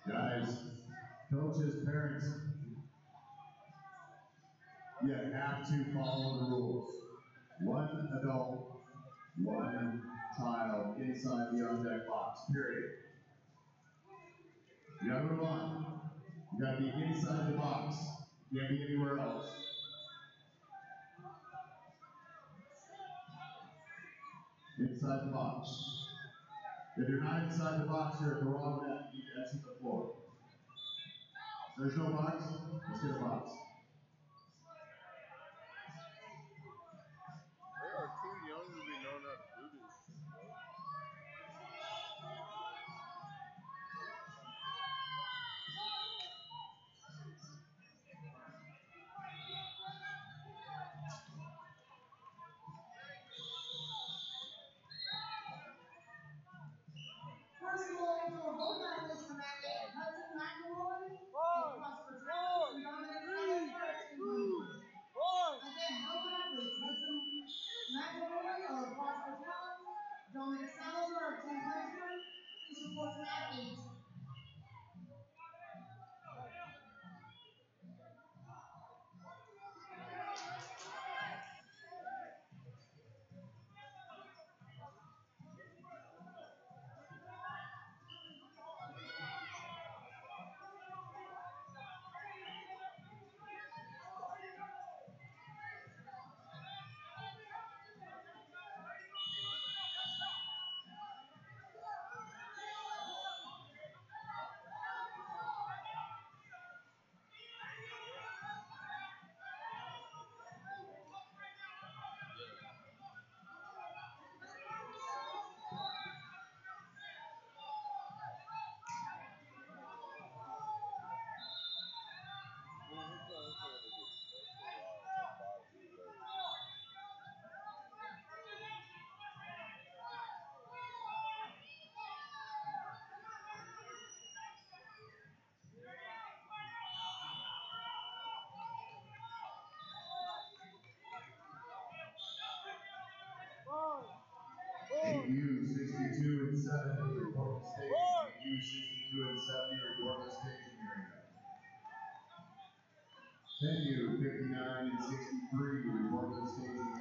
Guys, coaches, parents, you have to follow the rules. One adult, one child inside the on-deck box, period. You gotta move on. You gotta be inside the box. You can't be anywhere else. Inside the box. If you're not inside the box, you're at the wrong net. You need to exit the floor. There's no box? Let's get a box. They are too young to be knowing how to do this. First goal for both athletes from that Hudson McElroy, across for Travis and Dominic Salisbury. Again, both athletes, Hudson McElroy across for Travis, Dominic Salisbury of Team Pittsburgh. Please report to mat 8. AU 62 and 70 report the stage. AU 62 and 70 report the staging area. NU 59 and 63 report the staging area.